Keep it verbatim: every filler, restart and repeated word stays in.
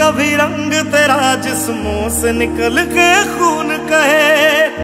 कभी रंग तेरा जिस्मों से निकल के खून कहे।